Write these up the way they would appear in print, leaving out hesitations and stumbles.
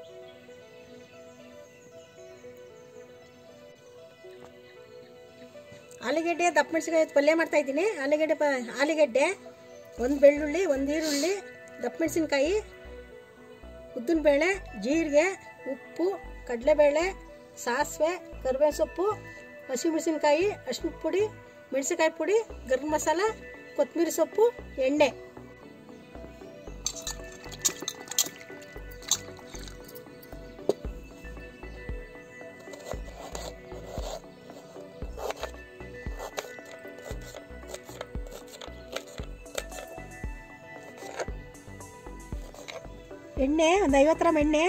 ಆಲೂಗೆಡ್ಡೆ ದಪ್ಪ ಮೆಣಸಿನಕಾಯಿ ಪಲ್ಯ ಮಾಡ್ತಾ ಇದ್ದೀನಿ. ಆಲೂಗೆಡ್ಡೆ, ಒಂದು ಬೆಳ್ಳುಳ್ಳಿ, ಒಂದು ಈರುಳ್ಳಿ, ದಪ್ಪ ಮೆಣಸಿನಕಾಯಿ, ಉದ್ದಿನಬೇಳೆ, ಜೀರಿಗೆ, ಉಪ್ಪು, ಕಡಲೆಬೇಳೆ, ಸಾಸಿವೆ, ಕರಿಬೇವಿನ ಸೊಪ್ಪು, ಹಸಿಮೆಣಸಿನಕಾಯಿ, ಅರಿಶಿನ ಪುಡಿ, ಮೆಣಸಿನಕಾಯಿ ಪುಡಿ, ಗರಂ ಮಸಾಲ, ಕೊತ್ತಂಬರಿ ಸೊಪ್ಪು, ಎಣ್ಣೆ. ಎಣ್ಣೆ ಒಂದು 50 ಗ್ರಾಮ್ ಎಣ್ಣೆ,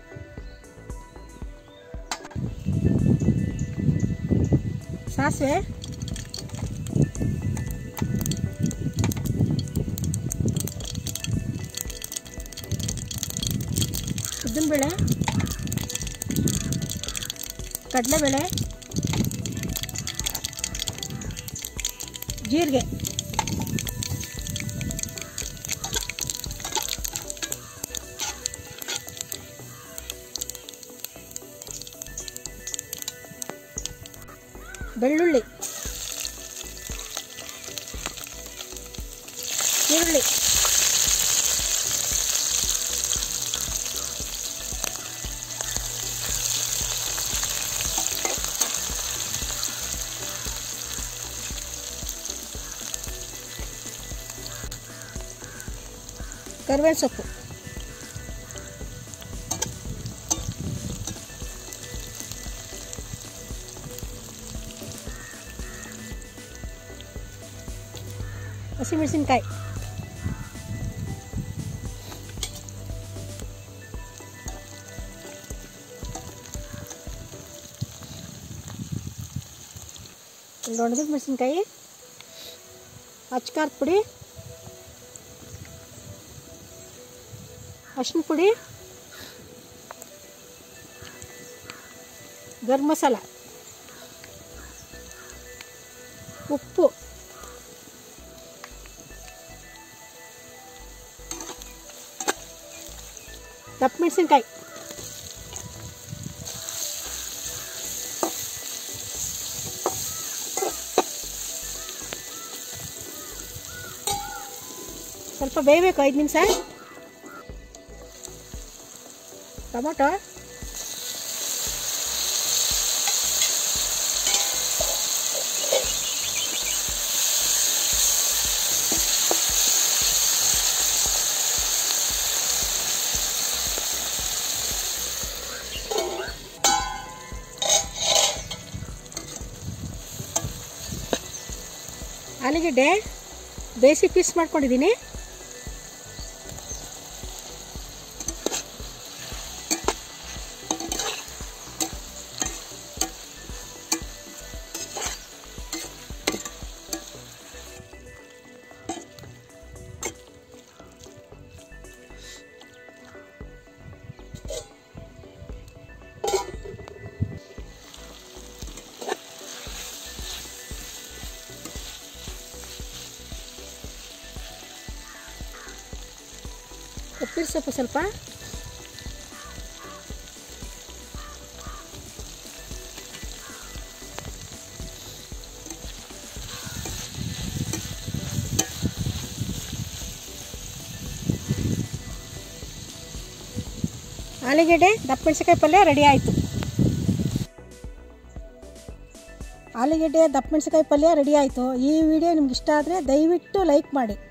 ಸಾಸಿವೆ, ಉದ್ದಿನಬೇಳೆ, ಕಡಲೆಬೇಳೆ, ಜೀರಿಗೆ, ಬೆಳ್ಳುಳ್ಳಿ, ಈರುಳ್ಳಿ, ಕರಿಬೇವಿನ ಸೊಪ್ಪು, ಹಸಿಮೆಣಸಿನಕಾಯಿ, ಒಣಗಿದ ಮೆಣಸಿನಕಾಯಿ, ಅಚ್ಕಾರದ ಪುಡಿ, ಅರಿಶಿನ ಪುಡಿ, ಗರಂ ಮಸಾಲ, ಉಪ್ಪು, ದಪ್ಪ ಮೆಣಸಿನಕಾಯಿ, ಸ್ವಲ್ಪ ಬೇಯಬೇಕು 5 ನಿಮಿಷ. ಟೊಮೊಟೊ, ಆಲೂಗೆಡ್ಡೆ ಬೇಯಿಸಿ ಪೀಸ್ ಮಾಡ್ಕೊಂಡಿದ್ದೀನಿ. ಕೊತ್ತಂಬರಿ ಸೊಪ್ಪು ಸ್ವಲ್ಪ, ಆಲೂಗೆಡ್ಡೆ ದಪ್ಪ ಮೆಣಸಿನಕಾಯಿ ಪಲ್ಯ ರೆಡಿ ಆಯಿತು. ಆಲೂಗೆಡ್ಡೆ ದಪ್ಪ ಮೆಣಸಿನಕಾಯಿ ಪಲ್ಯ ರೆಡಿ ಆಯಿತು. ಈ ವಿಡಿಯೋ ನಿಮ್ಗೆ ಇಷ್ಟ ಆದರೆ ದಯವಿಟ್ಟು ಲೈಕ್ ಮಾಡಿ.